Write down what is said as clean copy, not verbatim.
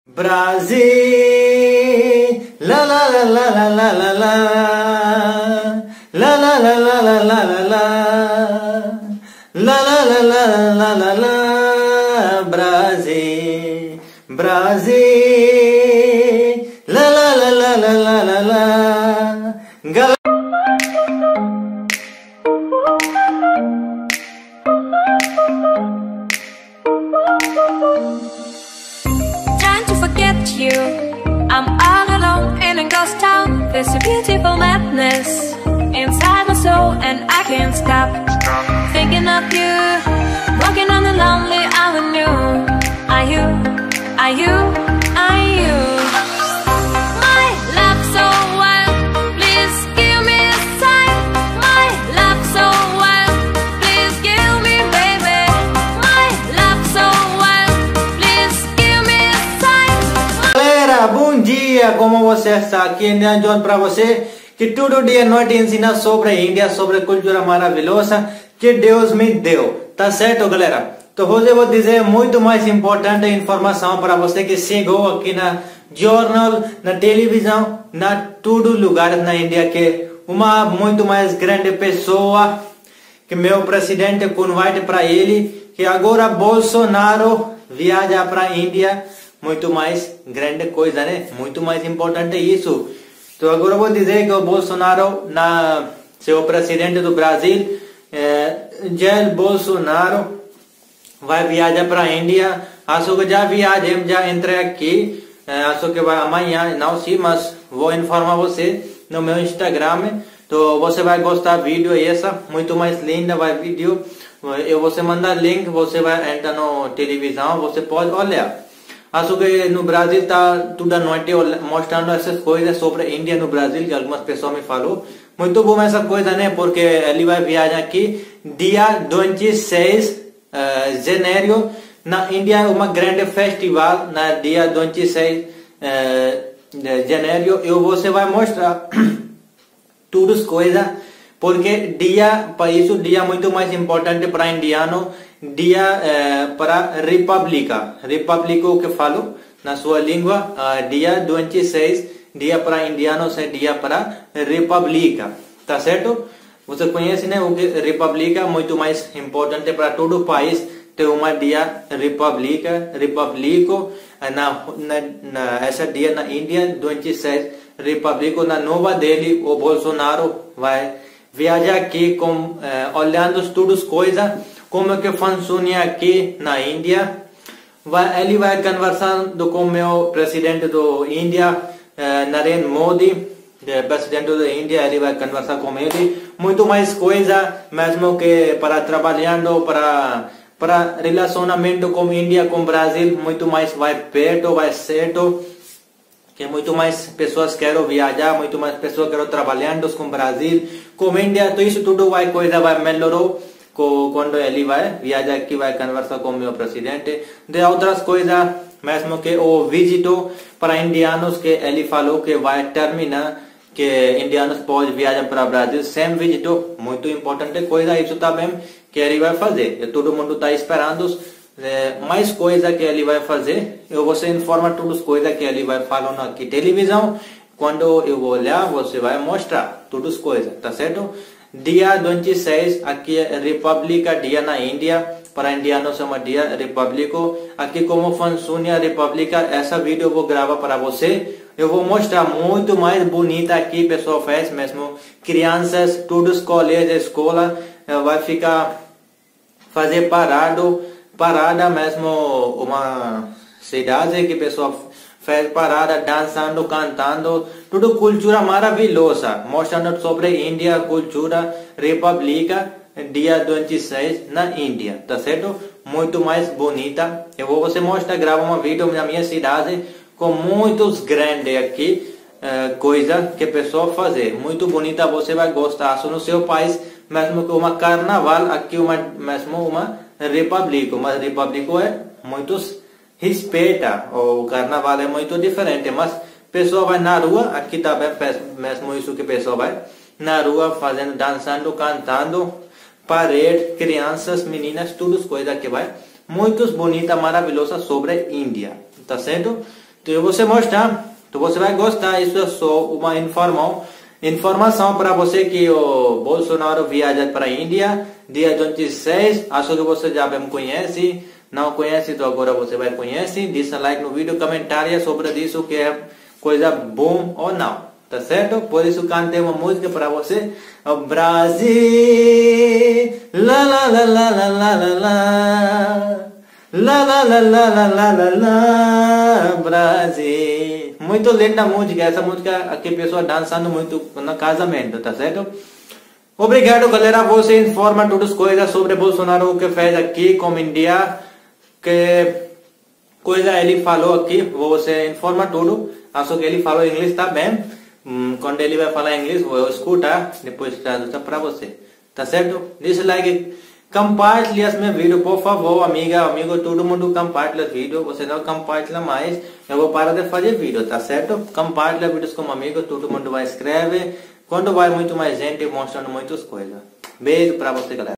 Brasil, la la la la la la la la, la la la la la la la la, la la la la la la la, Brasil, Brasil, la la la la la la la la. Trying to forget you, I'm all alone in a ghost town. There's a beautiful madness inside my soul, and I can't stop thinking of you, walking on the lonely avenue. Are you, are you, are you my love so wild? Please give me a sign. My love so wild, please give me, baby. My love so wild, please give me a sign. Galera, bom dia, como você está? Aqui é Indiana John para você, que todo dia nós te ensinamos sobre a Índia, sobre a cultura maravilhosa que Deus me deu, tá certo, galera? Então hoje eu vou dizer muito mais importante informação para você que chegou aqui na jornal, na televisão, na todo lugar na Índia, que uma muito mais grande pessoa, que meu presidente convite para ele, que agora Bolsonaro viaja para a Índia, muito mais grande coisa, né? Muito mais importante isso. Então agora eu vou dizer que o Bolsonaro, seu presidente do Brasil, Jair Bolsonaro, vai viajar para a Índia. Acho que já viajei, já entrei aqui. Acho que vai amanhã, não sei, mas vou informar você no meu Instagram. Então você vai gostar do vídeo, essa muito mais linda vai vídeo. Eu vou mandar link, você vai entrar na televisão, você pode olhar. Acho que no Brasil está toda noite mostrando essas coisas sobre a Índia no Brasil, que algumas pessoas me falaram. Muito bom essa coisa, né? Porque ele vai viajar aqui dia 26 de janeiro. Na Índia uma grande festival, na dia 26 de janeiro. E você vai mostrar todas as coisas. Porque para isso dia muito mais importante para indiano, dia para república o que falo na sua língua, dia 26, dia para indianos é dia para república, tá certo? Você conhece, né, o que república muito mais importante para todo o país, tem uma dia repúblico essa dia na Índia 26 repúblico na Nova Delhi. O Bolsonaro vai viajar aqui olhando todas as coisas, como que funciona aqui na Índia. Ele vai conversando com o meu presidente da Índia, Narendra Modi, presidente da Índia. Ele vai conversar com ele muito mais coisa, mesmo que para trabalhando para relacionamento com a Índia, com o Brasil, muito mais vai perto, vai certo. Que muito mais pessoas querem viajar, muito mais pessoas querem trabalhando com o Brasil, com a Índia. Então isso tudo vai melhorar quando ele vai viajar aqui, vai conversar com o meu presidente. De outras coisas, mesmo que o visito para indianos, que ele falou que vai terminar, que indianos podem viajar para o Brasil sem visito, muito importante coisa, isso também que ele vai fazer. E todo mundo está esperando mais coisa que ele vai fazer. Eu vou informar todas as coisas que ele vai falar na televisão. Quando eu vou olhar, você vai mostrar todas as coisas, tá certo? Dia 26, aqui é República, dia na Índia. Para indianos é um dia repúblico. Aqui como funciona a República, essa vídeo eu vou gravar para você. Eu vou mostrar muito mais bonita aqui, pessoal faz mesmo. Crianças, todos colégios, escola, vai ficar fazer parada mesmo, uma cidade que pessoal faz parada, dançando, cantando, tudo cultura maravilhosa, mostrando sobre a Índia, cultura, república, dia 26 na Índia, tá certo? Muito mais bonita. Eu vou mostrar, gravar um vídeo na minha cidade com muitos grandes aqui, coisa que pessoal fazer, muito bonita, você vai gostar. Só no seu país, mesmo que uma carnaval, aqui mesmo uma república, mas república é muitos respeita, o carnaval é muito diferente, mas pessoa vai na rua, aqui também mesmo isso que pessoa vai na rua fazendo, dançando, cantando, parede, crianças, meninas, tudo coisa que vai muito bonita, maravilhosa sobre a Índia, tá certo? Então eu vou você mostrar, então você vai gostar. Isso é só uma informação para você que o Bolsonaro viaja para a Índia dia 26. Acho que você já bem conhece. Não conhece, então agora você vai conhecer. Deixa like no vídeo, comentário sobre isso, que é coisa bom ou não. Tá certo? Por isso cantei uma música para você. O Brasil, la la la la la la la la, la la la la la la la la, Brasil. Muito linda a música. Essa música aqui pessoas dançando muito no casamento, tá certo? Obrigado, galera. Você informa todas as coisas sobre Bolsonaro, o que fez aqui com a Índia, que coisa ele falou aqui. Você informa tudo. Acho que ele falou inglês, tá bem? Quando ele vai falar inglês, eu escutar, depois traduzir para você. Tá certo? Deixa like, compartilhe esse meu vídeo, por favor, amiga, amigo, todo mundo compartilha o vídeo. Você não compartilha mais, eu vou parar de fazer vídeo, tá certo? Compartilha vídeos com um amigo, todo mundo vai escrever. Quando vai muito mais gente mostrando muitas coisas. Beijo para você, galera.